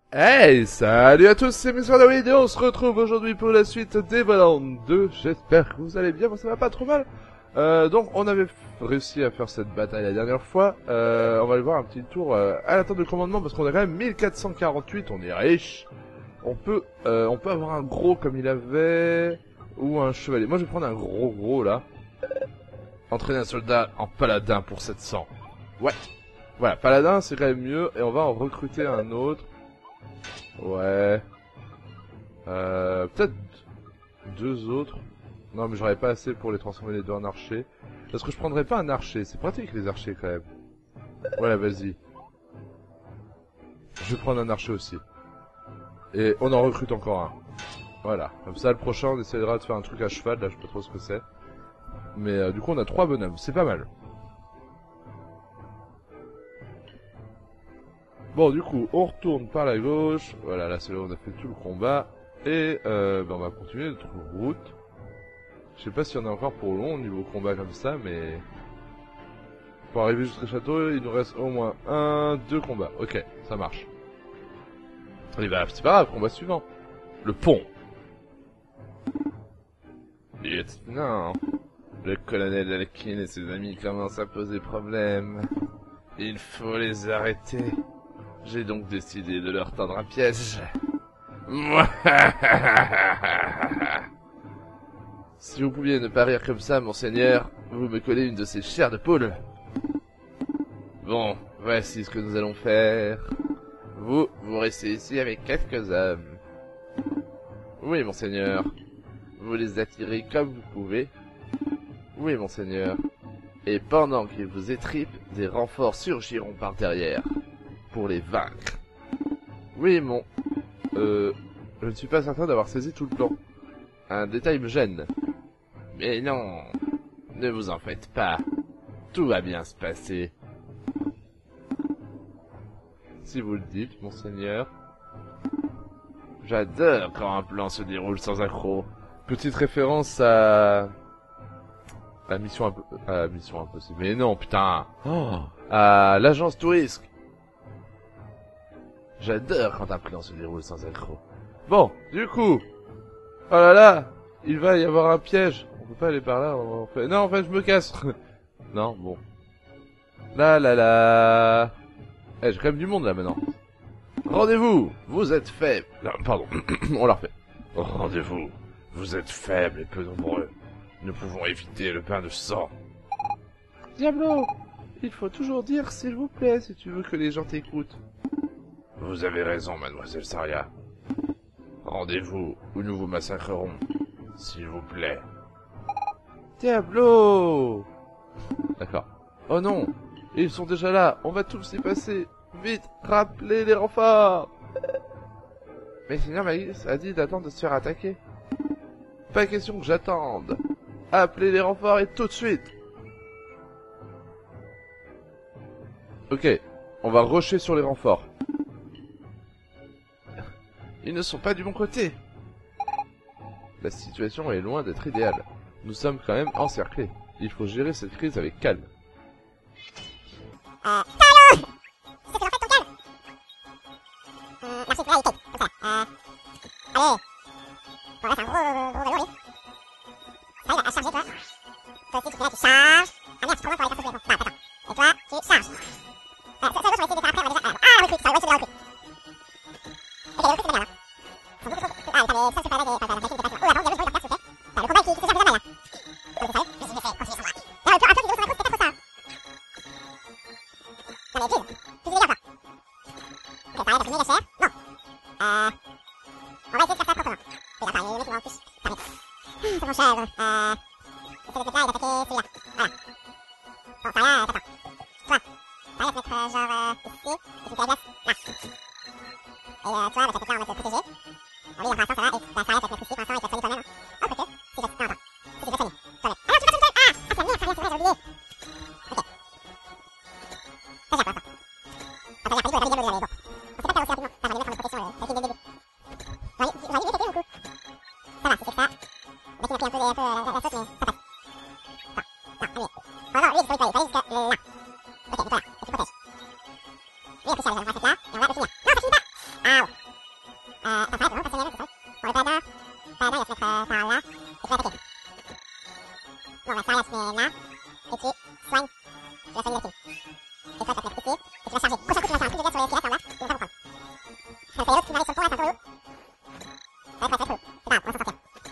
Hey, salut à tous, c'est Mr. David et on se retrouve aujourd'hui pour la suite des Valorant 2. J'espère que vous allez bien, moi ça va pas trop mal. Donc on avait réussi à faire cette bataille la dernière fois. On va aller voir un petit tour à la table de commandement parce qu'on a quand même 1448, on est riche. On peut avoir un gros comme il avait, ou un chevalier. Moi je vais prendre un gros là. Entraîner un soldat en paladin pour 700. Ouais. Voilà, paladin c'est quand même mieux et on va en recruter un autre. Ouais. Peut-être deux autres. Non, mais j'aurais pas assez pour les transformer les deux en archers. Parce que je prendrais pas un archer. C'est pratique les archers quand même. Voilà, vas-y. Je vais prendre un archer aussi. Et on en recrute encore un. Voilà. Comme ça, le prochain, on essaiera de faire un truc à cheval. Là, je sais pas trop ce que c'est. Mais du coup, on a 3 bonhommes. C'est pas mal. Bon, du coup, on retourne par la gauche. Voilà, là, c'est là où on a fait tout le combat. Et on va continuer notre route. Je sais pas s'il y en a encore pour long au niveau combat comme ça, mais... Pour arriver jusqu'au château, il nous reste au moins 2 combats. Ok, ça marche. Et bah, c'est pas grave, combat suivant. Le pont. Lieutenant, le colonel Alkin et ses amis commencent à poser problème. Il faut les arrêter. J'ai donc décidé de leur tendre un piège. Si vous pouviez ne pas rire comme ça, monseigneur, vous me collez une de ces chairs de poule. Bon, voici ce que nous allons faire. Vous restez ici avec quelques hommes. Oui, monseigneur. Vous les attirez comme vous pouvez. Oui, monseigneur. Et pendant qu'ils vous étripent, des renforts surgiront par derrière. Pour les vaincre. Oui, je ne suis pas certain d'avoir saisi tout le plan. Un détail me gêne. Mais non, ne vous en faites pas. Tout va bien se passer. Si vous le dites, monseigneur. J'adore quand un plan se déroule sans accroc. Petite référence à Mission Impossible. Mais non, putain. Oh. À l'agence Touriste. J'adore quand un plan se déroule sans accroc. Bon, du coup... Oh là là, il va y avoir un piège. On peut pas aller par là, on fait... Non, en fait, je me casse. Non, bon. Là là là. Eh, j'ai quand même du monde là maintenant. Rendez-vous, vous êtes faibles. Non, pardon, on la refait. Rendez-vous, vous êtes faibles et peu nombreux. Nous pouvons éviter le bain de sang. Diablo, il faut toujours dire s'il vous plaît si tu veux que les gens t'écoutent. Vous avez raison, mademoiselle Saria. Rendez-vous ou nous vous massacrerons, s'il vous plaît. Diablo! D'accord. Oh non! Ils sont déjà là, on va tous y passer. Vite, rappelez les renforts! Mais sinon, Maïs a dit d'attendre de se faire attaquer. Pas question que j'attende. Appelez les renforts et tout de suite! Ok, on va rusher sur les renforts. Ils ne sont pas du bon côté. La situation est loin d'être idéale. Nous sommes quand même encerclés. Il faut gérer cette crise avec calme. Allô. C'est en fait ton calme. Merci, là, il take, comme ça. Allez. Bon, là, c'est un gros vélo, lui. Ça, il va charger, toi. Toi aussi, tu fais là, tu charges. Ah merde, tu prends moi pour aller faire ce que je vais. Non, attends. Et toi, tu charges. Ça, l'autre, on va essayer de faire après, on va déjà... Ah, la recrute, ça, ouais, c'est de la recrute. Ok, les recrutes, c'est bien, là. Ah, t'as les... Ça, c'est pas là, des... T'as la recrute, oh, attends, il y a le joueur, s'il te plaît. T'as le combat qui se charge jamais, là. Ok, sérieux? Vas-y, je fais, continue sans moi. Là, un peu de vidéo sur la course, c'est pas trop ça. Non, mais pile. Plus de dégâts, quoi. Ok, ça arrête de primer les chairs. Non. On va essayer de faire ça proprement. Et là, il y a une qui va en plus. Ça va. C'est mon cher. Essayer de se mettre là et d'attaquer celui-là. Voilà. Bon, ça là, t'attends. Toi, ça va se mettre genre ici. Et puis la glace, là. Et toi, va t'attaquer là en mode protégé. Bon, lui, pour l'instant, ça va. Et la Saria, ça va se mettre ici. Pour l'instant, il te soigne toi-même. Oh, peut-être. Si, non, attends. Si, tu te soignes. Toi-même. Ah non, tu vas tout seul. Ah, c'est la merde, ça vient, c'est vrai, j'ai oublié. Ok. Ça gère pour l'instant. Attends, regarde, pas du tout, t'avais bien mesuré, bon. On sait pas faire aussi rapidement. Attends, je vais mettre en mode protection, avec une dès le début. J'aurais dû péter mon coup. Ça va, si c'est que ça. Le mec, il m'a pris un peu la sauce, mais ça passe. Attends, non, mais... Oh non, lui, il faut nettoyer, il fallait jusqu'à là. Ok, donc voilà, et tu protèges. Lui, en plus, il y a le là, et on va le finir. Non, ça finit pas. Ah, ouais. Bon, bah, ça, là, tu mets là. Et tu soignes. Tu vas soigner les films. Et toi, tu vas te mettre ici. Et tu vas charger. Prochain coup, tu vas faire un coup de jet sur les squelettes en bas. Ils vont pas comprendre. Ça fait l'autre qui va aller sur le pont, là, c'est un peu relou. Ça va être relou. C'est pas grave, on va s'en sortir.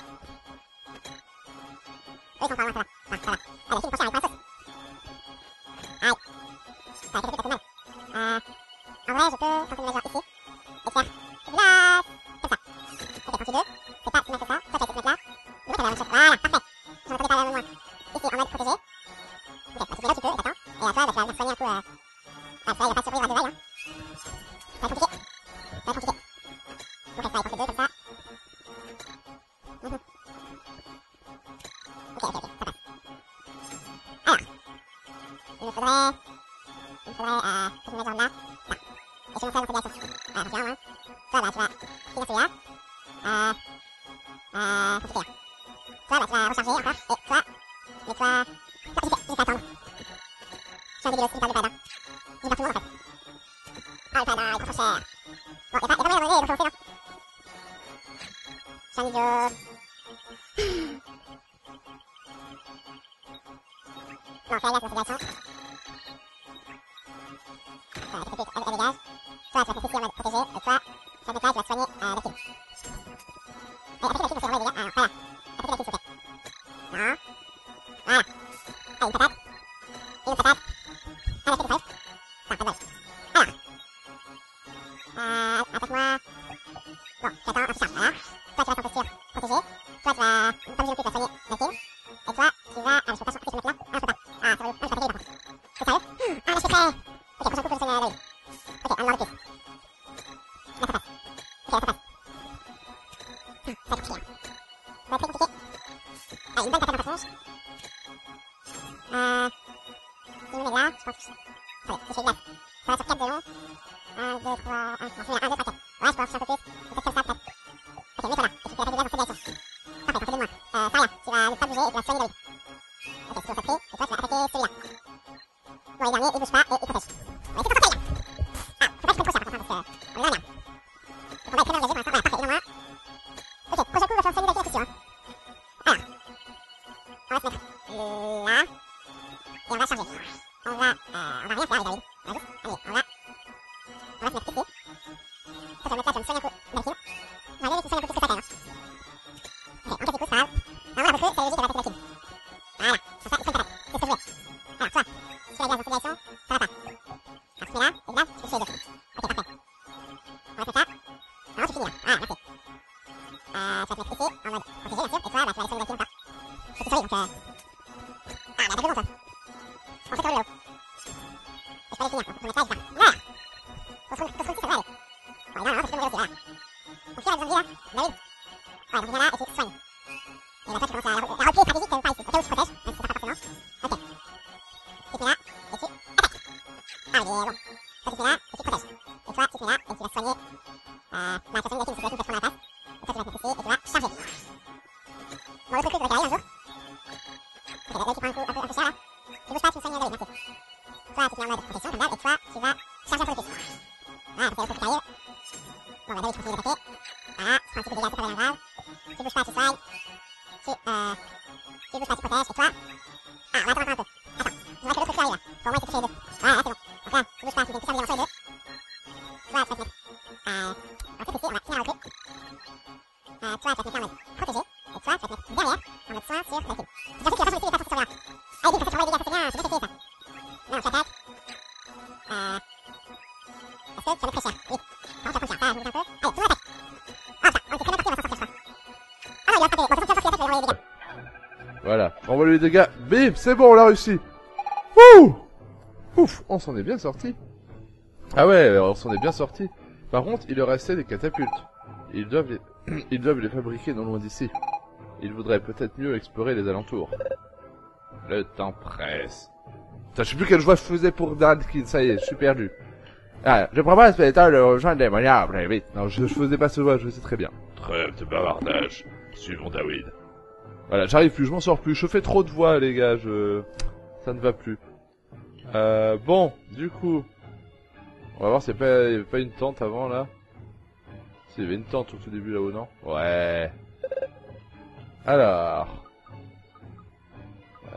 Eux, ils sont pas loin, ça va. Ça va. Allez, film prochain, avec plein de sauce. Aïe. Ça a été plus mal. En vrai, je peux tenter de mettre genre ici. Et faire glace. Comme ça. Ok, partie 2. C'est pas si mal que ça. Toi, tu vas essayer de mettre là. Du coup, t'as la même chose. Voilà, parfait. J'en entendais pas la même moins. Ici, en mode protégé. Ok, bah, tu fais là, tu peux, d'accord. Et à toi, bah, tu vas venir soigner un coup. Ah, ça, il va pas te survivre à 2 vagues, hein. Ça va être compliqué. Ça va être compliqué. Ok, ça va être 2 comme ça. Ok, ok, ok, ça passe. Alors, il me faudrait, que je me mette genre là. Là. Et je vais monter dans cette direction. Voilà, donc là, toi, bah, tu vas finir celui-là. Compliqué, là. Toi, bah, tu vas recharger encore. Et toi, mais toi... Non, j'y vais attendre. Je suis un dégueulasse, il perd le pad, hein. Il perd tout le monde, en fait. Ah, le pad, il est trop cher. Bon, y'a pas moyen de gagner, donc on fait, non. Je suis un idiot. Non, fais gaffe dans cette direction. Voilà, elle dégage. Toi, tu vas passer ici en mode protégé. Et toi, sur le détail, tu vas soigner le kill. Et attaquer la kill, c'est vraiment les dégâts. Alors, voilà. Attaquer la kill, s'il vous plaît. Non. Voilà. Allez, une patate. Une autre patate. Un aspect de safe. Enfin, pas de bol. Alors. Attaque-moi. Bon, j'attends un petit charge. Voilà. Toi, tu vas t'en posture protégé. Toi, tu vas, comme je le coup, tu vas soigner la kill. Et toi, tu vas... Ah, je peux pas sortir, je peux mettre là. Ah, je peux pas. Ah, c'est relou. Ah, je peux pas gagner, par contre. C'est sérieux? Ah, là, je suis prêt. Ok, prochain coup, je soigne Lloyd. Ok, un mort de plus. Là, ça passe. Ok, là, ça passe. Ça va être compliqué, hein. Ça va être très compliqué. Allez, une bonne patate en passage. Si on met là, je pense que je... Attendez, si je fais glace. Ça va sur 4 de long. 1, 2, 3, 1. Non, je mets 1, 2, 3, 4. Ouais, je peux en faire un peu plus. Peut-être comme ça, peut-être. Ok, mets-toi là. Et tu fais attaquer glace dans cette direction. Parfait, t'en fais 2 de moins. Saria, tu vas ne pas bouger et tu vas soigner Lloyd. Ok, c'est toujours ça pris. Et toi, tu vas attaquer celui-là. Bon, les derniers, ils bougent pas et ils protègent. On va essayer de s'en sortir, les gars. Ah, faut pas qu'ils prennent trop cher, par contre, parce que... On est là, merde. Le combat est très bien engagé pour l'instant. Voilà, parfait, il en a un. Ok, prochain coup, on va faire soigner la kill, c'est sûr, hein. Alors, on va se mettre là. Et on va charger. On va rien faire, les David. On va juste, allez, on va se mettre ici. Toi, tu vas mettre là, tu vas me soigner un coup de la kill. On va aller laisser soigner un peu plus que ta taille, hein. Ok, un petit coup, ça va. Normalement, un peu plus, c'est logique, elle va attaquer la kill. Voilà, comme ça, il faut une patate. C'est ce que je voulais. Alors, toi, si la glace dans cette direction, ça va pas. Alors, tu mets là, et là, tu peux tuer les deux. Ok, parfait. On va se mettre là. Normalement, tu finis là. Voilà, merci. Tu vas te mettre ici, en mode protégé, bien sûr, et toi, bah, tu vas aller soigner la kill encore. Faut que tu soignes, donc Ah, mais attaque le bon, toi. On fait sur le là-haut. Et je peux aller finir, donc on peut mettre là et ça. Voilà. Faut se foutre, ça va aller. Bon, et là, normalement, tu peux mourir aussi, voilà. Donc, qui a besoin de vie, là? Bah oui. Ouais, donc viens là, et tu soignes. Et là, toi, tu commences à la repli est stratégique, quand même, pas ici. Au cas où tu protèges, même si c'est pas forcément. Ok. Tu te mets là, et tu attaques. Ah, mais bon. Toi, tu te mets là, et tu protèges. Et toi, tu te mets là, et tu vas soigner, bah, tu vas soigner la kill, parce que la kill peut prendre la place. Et toi, tu vas te mettre ici, et tu vas charger. Bon, l'autre coup, tu vas carrer un jour. Ok, là, tu prends un coup un peu cher, là. Tu bouges pas, tu me soignes Lloyd, merci. Toi, tu te mets en mode protection, comme d'hab, et toi, tu vas charger un peu de plus. Voilà, parce que l'autre coup qui arrive. Bon, bah, Lloyd, tu continues d'attaquer. Voilà, tu prends un petit peu de dégâts, c'est pas bien grave. Tu bouges pas, tu soignes. Tu bouges pas, tu protèges, et toi... Ah, on va attendre encore un peu. Attends, je vois que l'autre coup arrive, là. Faut au moins essayer de toucher les deux. Voilà, là, c'est bon. Donc là, tu bouges pas, tu mets une puissance de dégâts sur les deux. Toi, tu vas te mettre... ensuite, ici, on va finir la recrue. Toi, tu vas te mettre là en mode protégé. Et toi, tu vas te mettre derrière, en mode soin sur la kill. Tu vas dire qu'il va pas sur le kill, il va pas sur celui-là. Allez, dis, parce que tu envoies les dégâts, ça c'est bien, c'est bien fait, ça. Non, tu attaques. Parce que tu vas mettre très cher. Oui. Non, tu vas prendre cher. Ça, je bouge un peu. Allez, tout le monde attaque. Ah, putain, on était très bien parti, on va s'en sortir, je crois. Ah non, il va frapper. Bon, de toute façon, tu vas sortir, il va envoyer les dégâts. Voilà, envoie les dégâts. Bim, c'est bon, on l'a réussi. Ouh. Ouf, on s'en est bien sorti. Ah ouais, on s'en est bien sorti. Par contre, il leur restait des catapultes. Ils doivent les fabriquer non loin d'ici. Il vaudrait peut-être mieux explorer les alentours. Le temps presse. Putain, je sais plus quelle joie je faisais pour Dadkin, ça y est, je suis perdu. Ah, je propose peut-être de rejoindre les moyens, très vite. Non, je faisais pas ce joie, je sais très bien. Trêve de bavardage. Suivons David. Voilà, j'arrive plus, je m'en sors plus, je fais trop de voix, les gars, ça ne va plus. Bon, du coup... On va voir s'il n'y avait pas une tente avant, là. S'il y avait une tente au tout début, là-haut, non? Ouais. Alors...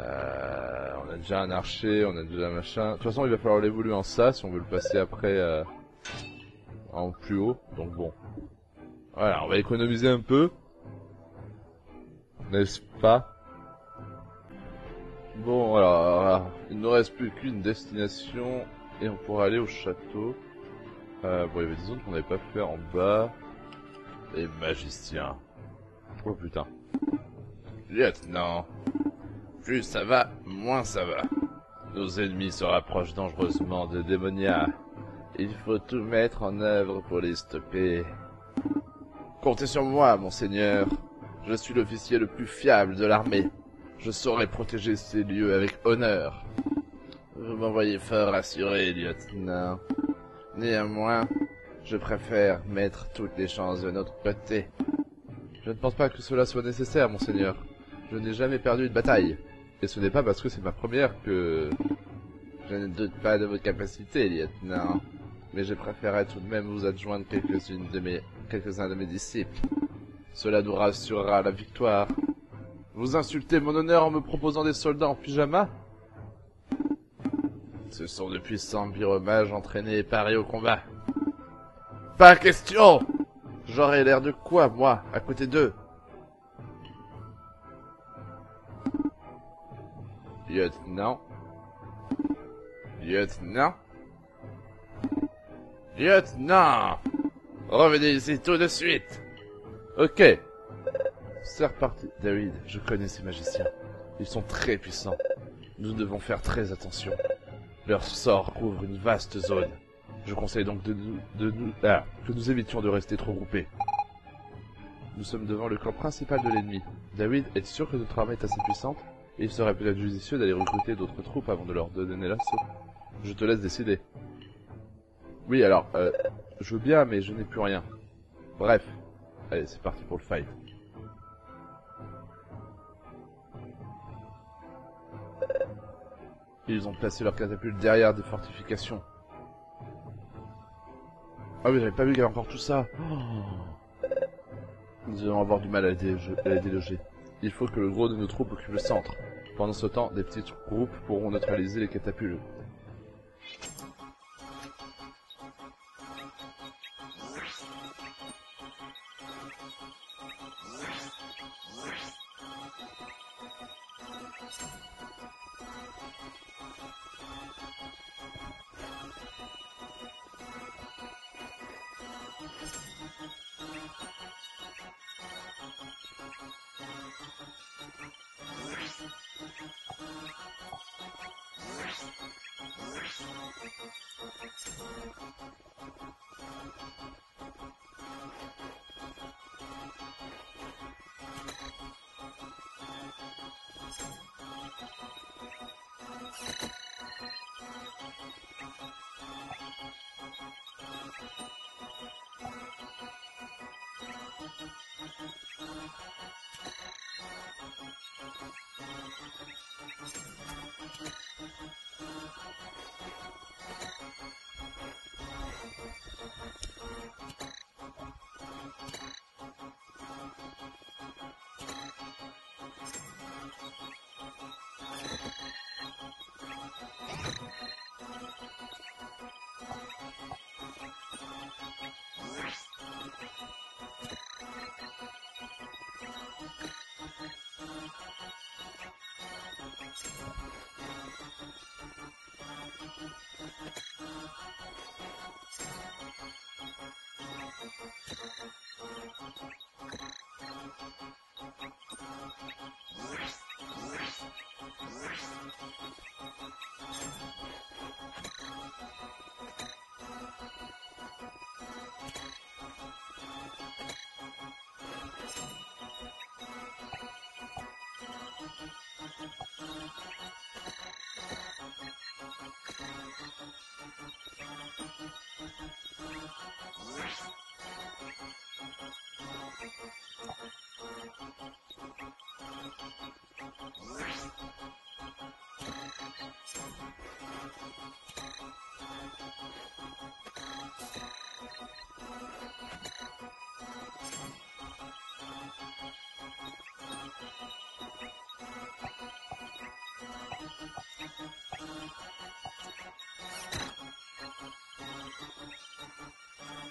déjà un archer, on a déjà machin. De toute façon, il va falloir l'évoluer en ça si on veut le passer après en plus haut. Donc bon. Voilà, on va économiser un peu. N'est-ce pas? Bon, alors, il ne nous reste plus qu'une destination et on pourra aller au château. Bon, il y avait des zones qu'on n'avait pas fait en bas. Les magiciens. Oh putain. Lieutenant. Plus ça va, moins ça va. Nos ennemis se rapprochent dangereusement de Démonia. Il faut tout mettre en œuvre pour les stopper. Comptez sur moi, monseigneur. Je suis l'officier le plus fiable de l'armée. Je saurai protéger ces lieux avec honneur. Vous m'envoyez fort rassuré, lieutenant. Néanmoins, je préfère mettre toutes les chances de notre côté. Je ne pense pas que cela soit nécessaire, monseigneur. Je n'ai jamais perdu une bataille. Et ce n'est pas parce que c'est ma première que... Je ne doute pas de vos capacités, lieutenant. Mais je préférerais tout de même vous adjoindre quelques-uns de mes disciples. Cela nous rassurera la victoire. Vous insultez mon honneur en me proposant des soldats en pyjama? Ce sont de puissants pyromages entraînés et parés au combat. Pas question! J'aurais l'air de quoi, moi, à côté d'eux? Lieutenant? Lieutenant? Lieutenant! Revenez ici tout de suite! Ok. C'est reparti. David, je connais ces magiciens. Ils sont très puissants. Nous devons faire très attention. Leur sort couvre une vaste zone. Je conseille donc que nous évitions de rester trop groupés. Nous sommes devant le camp principal de l'ennemi. David, es-tu sûr que notre armée est assez puissante? Et il serait peut-être judicieux d'aller recruter d'autres troupes avant de leur donner l'assaut. Je te laisse décider. Oui, alors, je veux bien, mais je n'ai plus rien. Bref. Allez, c'est parti pour le fight. Ils ont placé leurs catapultes derrière des fortifications. Ah oui, j'avais pas vu qu'il y avait encore tout ça. Oh. Nous allons avoir du mal à les déloger. Il faut que le gros de nos troupes occupe le centre. Pendant ce temps, des petits groupes pourront neutraliser les catapultes.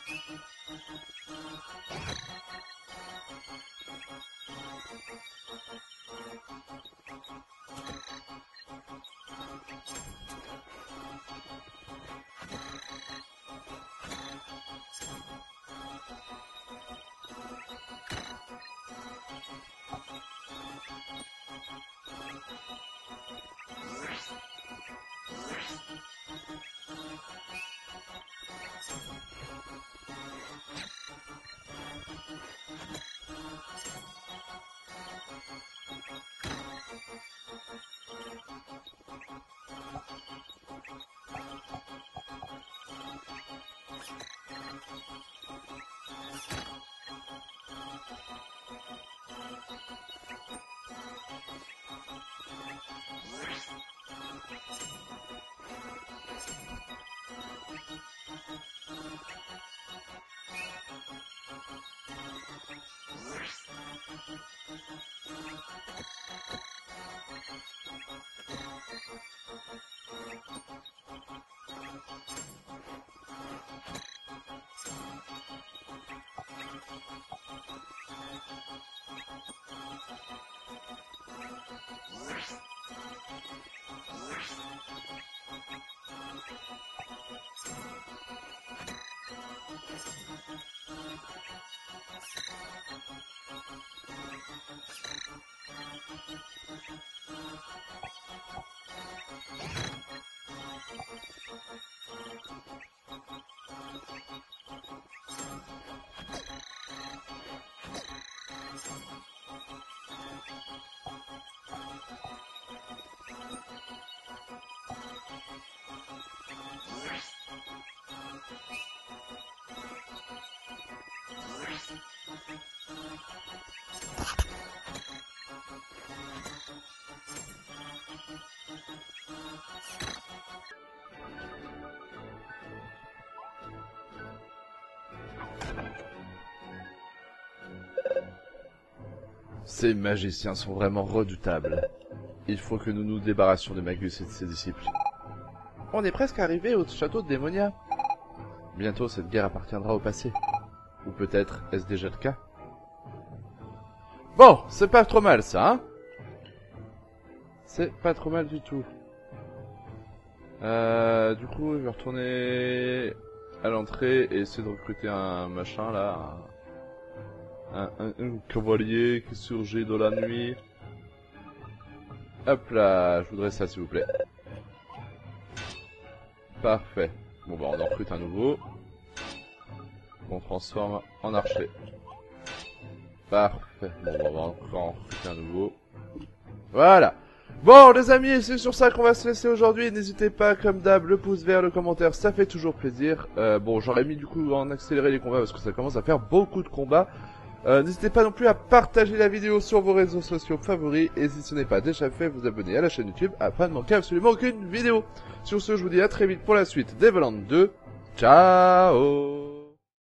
Ces magiciens sont vraiment redoutables. Il faut que nous nous débarrassions de Magus et de ses disciples. On est presque arrivé au château de Démonia. Bientôt cette guerre appartiendra au passé. Ou peut-être est-ce déjà le cas? Bon, c'est pas trop mal ça, hein? C'est pas trop mal du tout. Du coup, je vais retourner à l'entrée et essayer de recruter un machin là. Un cavalier qui surgit dans la nuit. Hop là, je voudrais ça s'il vous plaît. Parfait. Bon bah on en recrute un nouveau. On transforme en archer. Parfait. Bon bah on va encore en recruter un nouveau. Voilà. Bon les amis, c'est sur ça qu'on va se laisser aujourd'hui. N'hésitez pas comme d'hab, le pouce vert, le commentaire, ça fait toujours plaisir. Bon j'aurais mis du coup en accélérer les combats parce que ça commence à faire beaucoup de combats. N'hésitez pas non plus à partager la vidéo sur vos réseaux sociaux favoris et si ce n'est pas déjà fait, vous abonner à la chaîne YouTube afin de manquer absolument aucune vidéo. Sur ce, je vous dis à très vite pour la suite d'Evoland 2. Ciao!